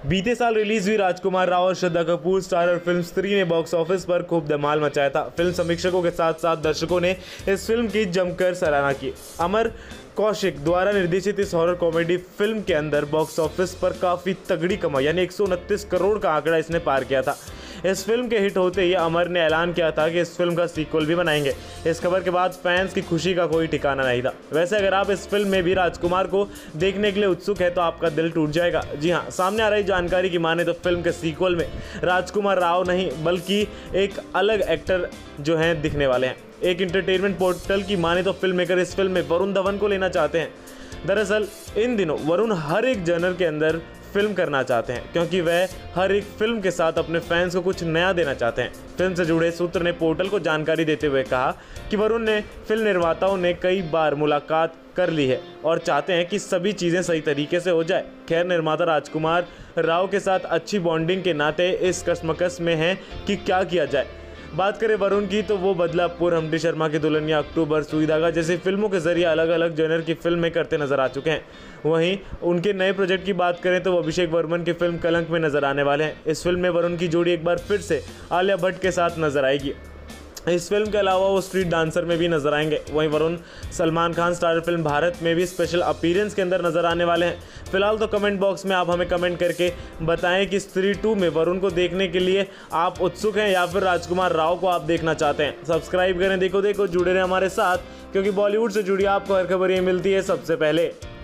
बीते साल रिलीज हुई राजकुमार राव और श्रद्धा कपूर स्टारर फिल्म स्त्री ने बॉक्स ऑफिस पर खूब धमाल मचाया था। फिल्म समीक्षकों के साथ साथ दर्शकों ने इस फिल्म की जमकर सराहना की। अमर कौशिक द्वारा निर्देशित इस हॉरर कॉमेडी फिल्म के अंदर बॉक्स ऑफिस पर काफ़ी तगड़ी कमाई यानी 129 करोड़ का आंकड़ा इसने पार किया था। इस फिल्म के हिट होते ही अमर ने ऐलान किया था कि इस फिल्म का सीक्वल भी बनाएंगे। इस खबर के बाद फैंस की खुशी का कोई ठिकाना नहीं था। वैसे अगर आप इस फिल्म में भी राजकुमार को देखने के लिए उत्सुक है तो आपका दिल टूट जाएगा। जी हाँ, सामने आ रही जानकारी की माने तो फिल्म के सीक्वल में राजकुमार राव नहीं बल्कि एक अलग एक्टर जो हैं दिखने वाले हैं। एक इंटरटेनमेंट पोर्टल की माने तो फिल्म मेकर इस फिल्म में वरुण धवन को लेना चाहते हैं। दरअसल इन दिनों वरुण हर एक जनर के अंदर फिल्म करना चाहते हैं क्योंकि वह हर एक फिल्म के साथ अपने फैंस को कुछ नया देना चाहते हैं। फिल्म से जुड़े सूत्र ने पोर्टल को जानकारी देते हुए कहा कि वरुण ने फिल्म निर्माताओं ने कई बार मुलाकात कर ली है और चाहते हैं कि सभी चीज़ें सही तरीके से हो जाए। खैर, निर्माता राजकुमार राव के साथ अच्छी बॉन्डिंग के नाते इस कश्मकश में हैं कि क्या किया जाए। बात करें वरुण की तो वो बदलापुर, हमटी शर्मा की दुल्हनिया, अक्टूबर, सुई धागा जैसी फिल्मों के जरिए अलग अलग जनर की फिल्में करते नजर आ चुके हैं। वहीं उनके नए प्रोजेक्ट की बात करें तो वो अभिषेक वर्मन की फिल्म कलंक में नजर आने वाले हैं। इस फिल्म में वरुण की जोड़ी एक बार फिर से आलिया भट्ट के साथ नजर आएगी। इस फिल्म के अलावा वो स्ट्रीट डांसर में भी नजर आएंगे। वहीं वरुण सलमान खान स्टार फिल्म भारत में भी स्पेशल अपीयरेंस के अंदर नजर आने वाले हैं। फिलहाल तो कमेंट बॉक्स में आप हमें कमेंट करके बताएं कि स्त्री 2 में वरुण को देखने के लिए आप उत्सुक हैं या फिर राजकुमार राव को आप देखना चाहते हैं। सब्सक्राइब करें, देखो जुड़े रहें हमारे साथ, क्योंकि बॉलीवुड से जुड़ी आपको हर खबर ये मिलती है सबसे पहले।